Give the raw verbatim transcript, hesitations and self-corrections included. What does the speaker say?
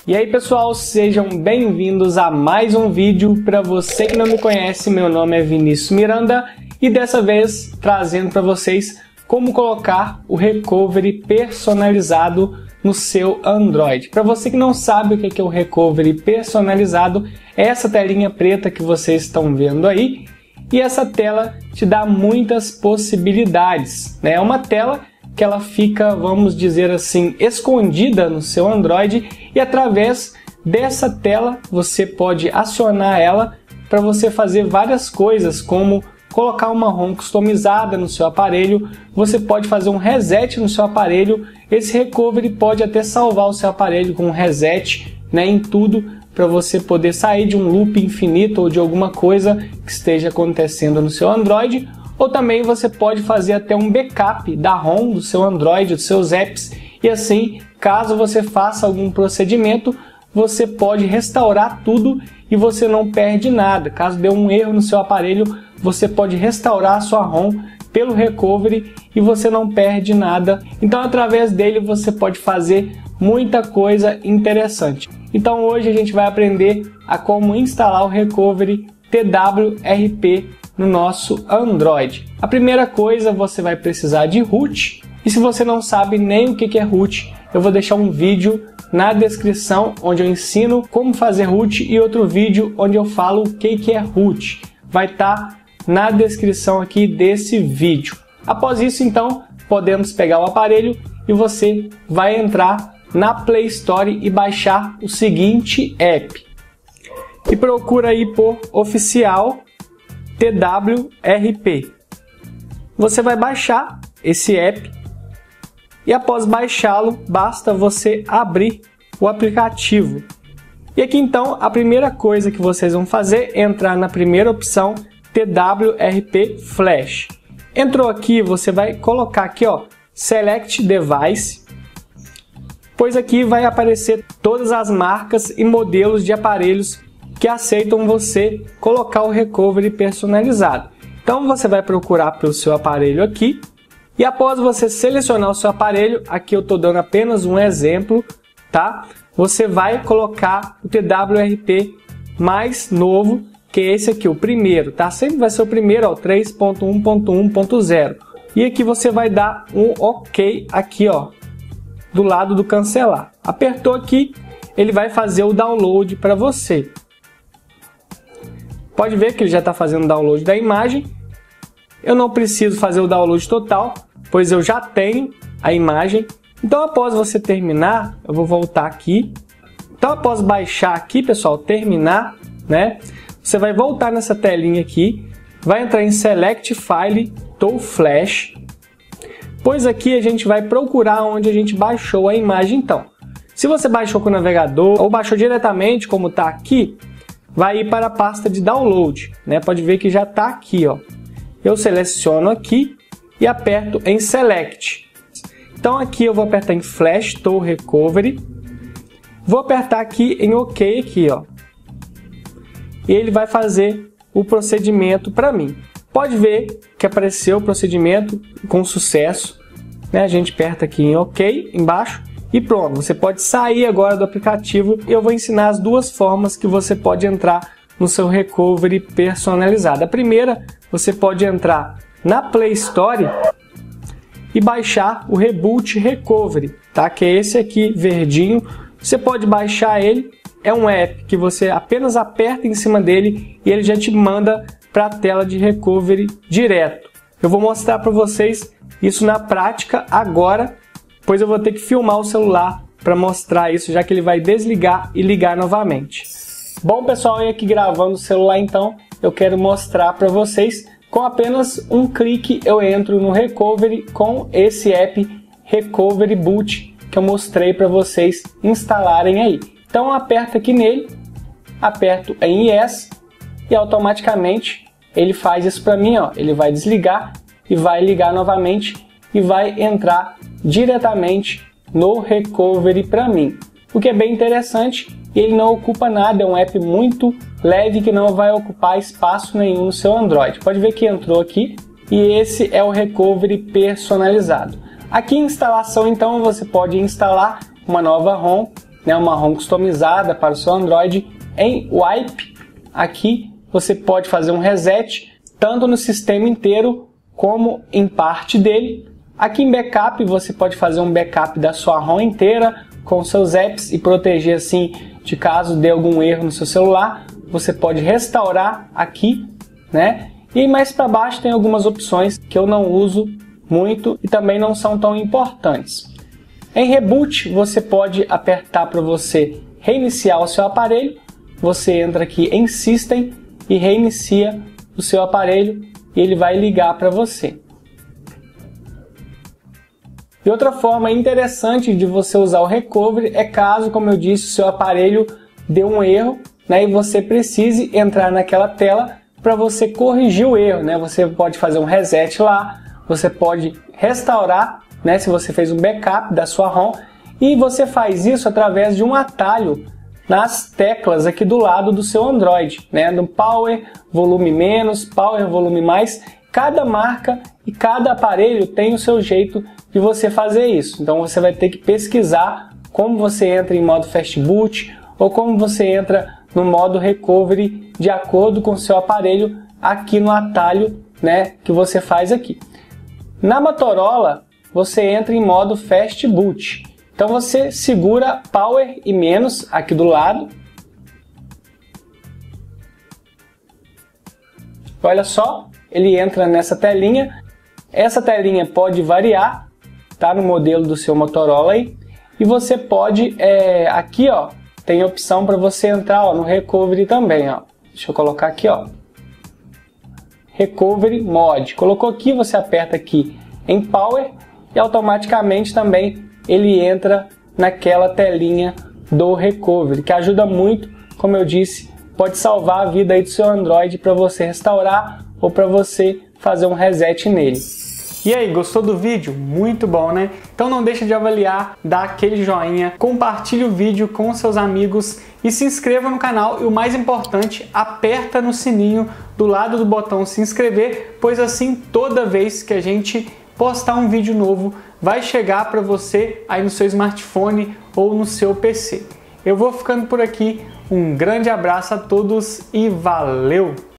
E aí pessoal, sejam bem-vindos a mais um vídeo. Para você que não me conhece, meu nome é Vinícius Miranda e dessa vez trazendo para vocês como colocar o recovery personalizado no seu Android. Para você que não sabe o que é o recovery personalizado, é essa telinha preta que vocês estão vendo aí, e essa tela te dá muitas possibilidades, né? É uma tela que ela fica, vamos dizer assim, escondida no seu Android, e através dessa tela você pode acionar ela para você fazer várias coisas, como colocar uma ROM customizada no seu aparelho, você pode fazer um reset no seu aparelho, esse recovery pode até salvar o seu aparelho com um reset, né, em tudo, para você poder sair de um loop infinito ou de alguma coisa que esteja acontecendo no seu Android. Ou também você pode fazer até um backup da ROM do seu Android, dos seus apps, e assim, caso você faça algum procedimento, você pode restaurar tudo e você não perde nada. Caso dê um erro no seu aparelho, você pode restaurar a sua ROM pelo recovery e você não perde nada. Então, através dele, você pode fazer muita coisa interessante. Então, hoje a gente vai aprender a como instalar o recovery T W R P no nosso Android. A primeira coisa, você vai precisar de root, e se você não sabe nem o que é root, eu vou deixar um vídeo na descrição onde eu ensino como fazer root e outro vídeo onde eu falo o que é root. Vai estar na descrição aqui desse vídeo. Após isso, então, podemos pegar o aparelho e você vai entrar na Play Store e baixar o seguinte app. E procura aí por oficial T W R P. Você vai baixar esse app e após baixá-lo, basta você abrir o aplicativo. E aqui então, a primeira coisa que vocês vão fazer é entrar na primeira opção, T W R P Flash. Entrou aqui, você vai colocar aqui, ó, Select Device, pois aqui vai aparecer todas as marcas e modelos de aparelhos que aceitam você colocar o recovery personalizado. Então você vai procurar pelo seu aparelho aqui, e após você selecionar o seu aparelho, aqui eu estou dando apenas um exemplo, tá? Você vai colocar o T W R P mais novo, que é esse aqui, o primeiro, tá? Sempre vai ser o primeiro, ó, três ponto um ponto um ponto zero. E aqui você vai dar um OK aqui, ó, do lado do cancelar. Apertou aqui, ele vai fazer o download para você. Pode ver que ele já está fazendo o download da imagem. Eu não preciso fazer o download total, pois eu já tenho a imagem. Então, após você terminar, eu vou voltar aqui. Então, após baixar aqui, pessoal, terminar, né? Você vai voltar nessa telinha aqui, vai entrar em Select File to Flash, pois aqui a gente vai procurar onde a gente baixou a imagem. Então, se você baixou com o navegador ou baixou diretamente, como está aqui, vai ir para a pasta de download, né? Pode ver que já está aqui, ó. Eu seleciono aqui e aperto em Select. Então aqui eu vou apertar em Flash to Recovery. Vou apertar aqui em OK aqui, ó. E ele vai fazer o procedimento para mim. Pode ver que apareceu o procedimento com sucesso, né? A gente aperta aqui em OK embaixo. E pronto, você pode sair agora do aplicativo e eu vou ensinar as duas formas que você pode entrar no seu recovery personalizado. A primeira, você pode entrar na Play Store e baixar o Reboot Recovery, tá? Que é esse aqui, verdinho. Você pode baixar ele, é um app que você apenas aperta em cima dele e ele já te manda para a tela de recovery direto. Eu vou mostrar para vocês isso na prática agora, pois eu vou ter que filmar o celular para mostrar isso, já que ele vai desligar e ligar novamente. Bom pessoal, e aqui gravando o celular então, eu quero mostrar para vocês, com apenas um clique eu entro no recovery com esse app Recovery Boot que eu mostrei para vocês instalarem aí. Então aperto aqui nele, aperto em Yes e automaticamente ele faz isso para mim, ó. Ele vai desligar e vai ligar novamente e vai entrar diretamente no recovery para mim, o que é bem interessante. E ele não ocupa nada, é um app muito leve que não vai ocupar espaço nenhum no seu Android. Pode ver que entrou aqui e esse é o recovery personalizado. Aqui em instalação, então, você pode instalar uma nova ROM né, uma ROM customizada para o seu Android em wipe, aqui você pode fazer um reset tanto no sistema inteiro como em parte dele. Aqui em backup você pode fazer um backup da sua ROM inteira com seus apps e proteger assim de caso dê algum erro no seu celular. Você pode restaurar aqui, né? E mais para baixo tem algumas opções que eu não uso muito e também não são tão importantes. Em reboot você pode apertar para você reiniciar o seu aparelho. Você entra aqui em System e reinicia o seu aparelho e ele vai ligar para você. E outra forma interessante de você usar o recovery é caso, como eu disse, o seu aparelho deu um erro, né, e você precise entrar naquela tela para você corrigir o erro, né? Você pode fazer um reset lá, você pode restaurar, né, se você fez um backup da sua ROM, e você faz isso através de um atalho nas teclas aqui do lado do seu Android, né, no Power, volume menos, Power, volume mais. Cada marca e cada aparelho tem o seu jeito de você fazer isso. Então você vai ter que pesquisar como você entra em modo Fast Boot ou como você entra no modo Recovery de acordo com o seu aparelho aqui no atalho, né, que você faz aqui. Na Motorola você entra em modo Fast Boot. Então você segura Power e menos aqui do lado. Olha só, ele entra nessa telinha. Essa telinha pode variar, tá, no modelo do seu Motorola aí. E você pode, é, aqui ó, tem opção para você entrar ó, no Recovery também, ó. Deixa eu colocar aqui, ó. Recovery Mode. Colocou aqui, você aperta aqui em Power e automaticamente também ele entra naquela telinha do Recovery, que ajuda muito, como eu disse, pode salvar a vida aí do seu Android para você restaurar ou para você fazer um reset nele. E aí, gostou do vídeo? Muito bom, né? Então não deixa de avaliar, dá aquele joinha, compartilhe o vídeo com seus amigos e se inscreva no canal. E o mais importante, aperta no sininho do lado do botão se inscrever, pois assim toda vez que a gente postar um vídeo novo vai chegar para você aí no seu smartphone ou no seu P C. Eu vou ficando por aqui, um grande abraço a todos e valeu!